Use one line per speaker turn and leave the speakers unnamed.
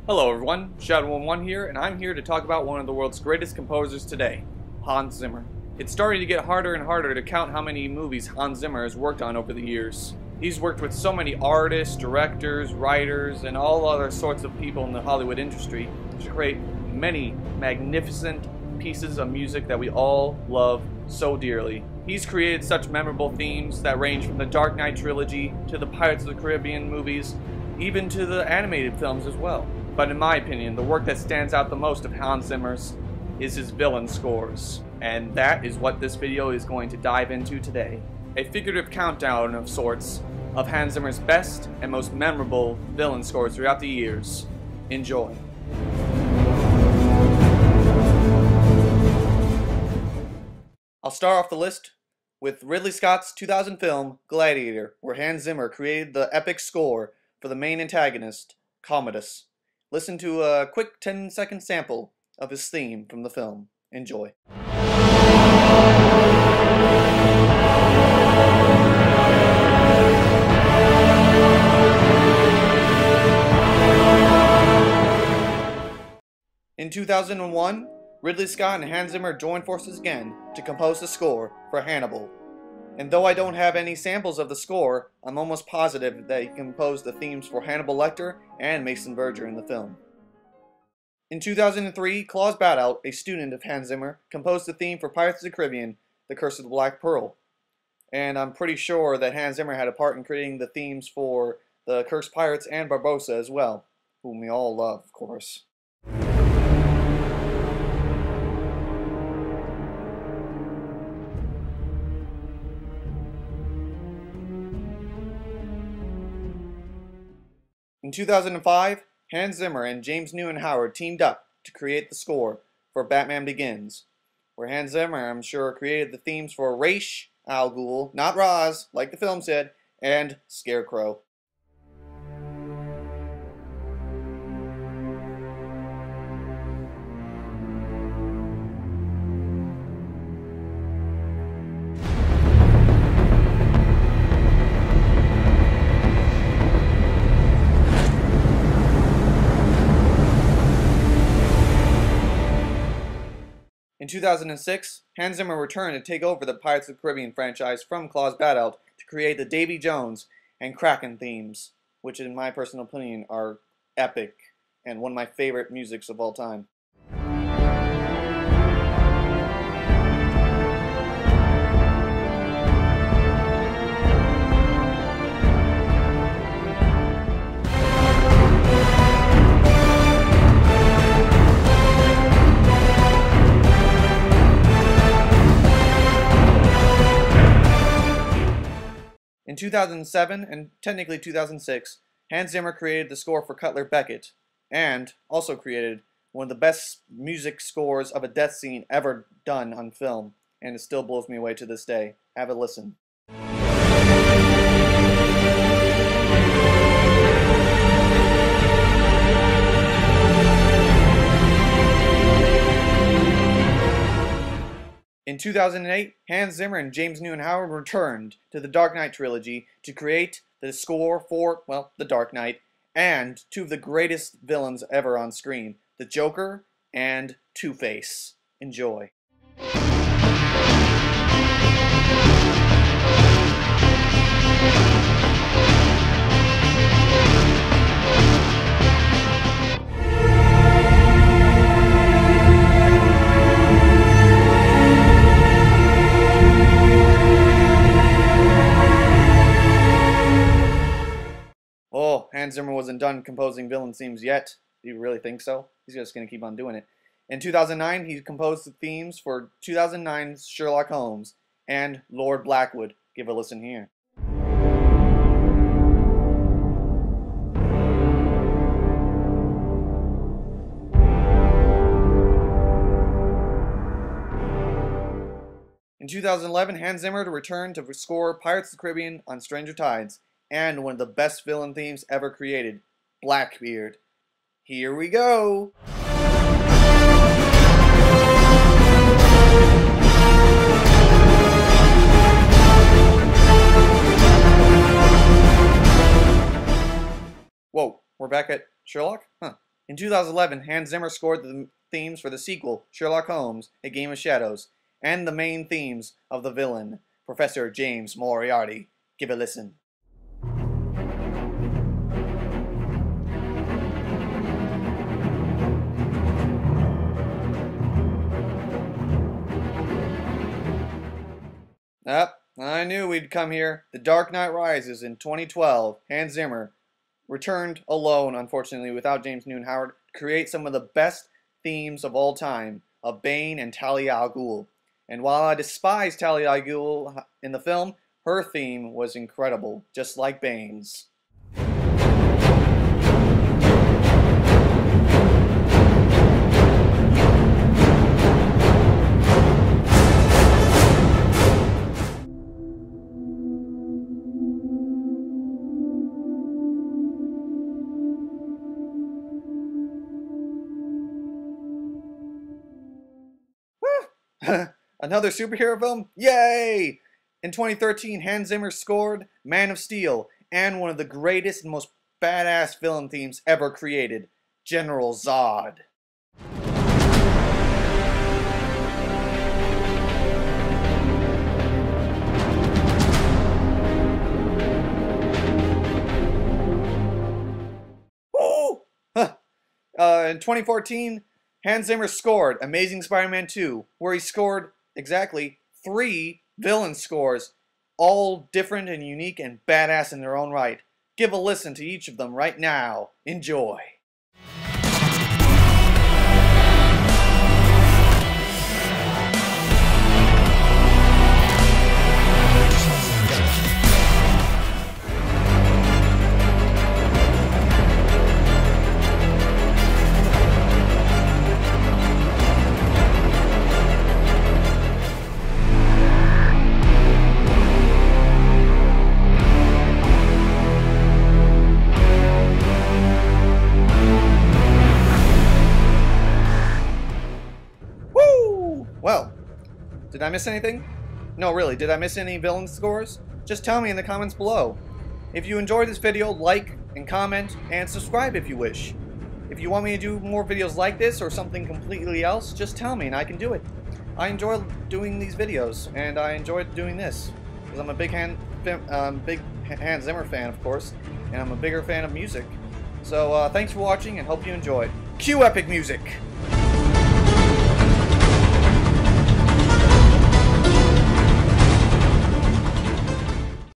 Hello everyone, Shadow11 here, and I'm here to talk about one of the world's greatest composers today, Hans Zimmer. It's starting to get harder and harder to count how many movies Hans Zimmer has worked on over the years. He's worked with so many artists, directors, writers, and all other sorts of people in the Hollywood industry to create many magnificent pieces of music that we all love so dearly. He's created such memorable themes that range from the Dark Knight trilogy to the Pirates of the Caribbean movies, even to the animated films as well. But in my opinion, the work that stands out the most of Hans Zimmer's is his villain scores. And that is what this video is going to dive into today. A figurative countdown of sorts of Hans Zimmer's best and most memorable villain scores throughout the years. Enjoy. I'll start off the list with Ridley Scott's 2000 film, Gladiator, where Hans Zimmer created the epic score for the main antagonist, Commodus. Listen to a quick 10-second sample of his theme from the film. Enjoy. In 2001, Ridley Scott and Hans Zimmer joined forces again to compose the score for Hannibal. And though I don't have any samples of the score, I'm almost positive that he composed the themes for Hannibal Lecter and Mason Verger in the film. In 2003, Klaus Badelt, a student of Hans Zimmer, composed the theme for Pirates of the Caribbean, The Curse of the Black Pearl. And I'm pretty sure that Hans Zimmer had a part in creating the themes for the Cursed Pirates and Barbossa as well, whom we all love, of course. In 2005, Hans Zimmer and James Newton Howard teamed up to create the score for Batman Begins, where Hans Zimmer, I'm sure, created the themes for Ra's al Ghul, not Ra's, like the film said, and Scarecrow. In 2006, Hans Zimmer returned to take over the Pirates of the Caribbean franchise from Klaus Badelt to create the Davy Jones and Kraken themes, which in my personal opinion are epic and one of my favorite musics of all time. In 2007, and technically 2006, Hans Zimmer created the score for Cutler Beckett, and also created one of the best music scores of a death scene ever done on film, and it still blows me away to this day. Have a listen. In 2008, Hans Zimmer and James Newton Howard returned to the Dark Knight trilogy to create the score for, well, The Dark Knight, and two of the greatest villains ever on screen, the Joker and Two-Face. Enjoy. Oh, Hans Zimmer wasn't done composing villain themes yet. Do you really think so? He's just going to keep on doing it. In 2009, he composed the themes for 2009's Sherlock Holmes and Lord Blackwood. Give a listen here. In 2011, Hans Zimmer returned to score Pirates of the Caribbean on Stranger Tides, and one of the best villain themes ever created, Blackbeard. Here we go! Whoa, we're back at Sherlock? Huh. In 2011, Hans Zimmer scored the themes for the sequel, Sherlock Holmes, A Game of Shadows, and the main themes of the villain, Professor James Moriarty. Give a listen. I knew we'd come here. The Dark Knight Rises in 2012. Hans Zimmer returned alone, unfortunately, without James Newton Howard, to create some of the best themes of all time of Bane and Talia al Ghul. And while I despise Talia al Ghul in the film, her theme was incredible, just like Bane's. Another superhero film? Yay! In 2013, Hans Zimmer scored Man of Steel and one of the greatest and most badass villain themes ever created, General Zod. Woo! In 2014, Hans Zimmer scored Amazing Spider-Man 2, where he scored exactly 3 villain scores, all different and unique and badass in their own right. Give a listen to each of them right now. Enjoy. Well, did I miss anything? No, really, did I miss any villain scores? Just tell me in the comments below. If you enjoyed this video, like and comment and subscribe if you wish. If you want me to do more videos like this or something completely else, just tell me and I can do it. I enjoy doing these videos and I enjoyed doing this because I'm a big Hans Zimmer fan, of course, and I'm a bigger fan of music. So thanks for watching and hope you enjoyed. Cue epic music!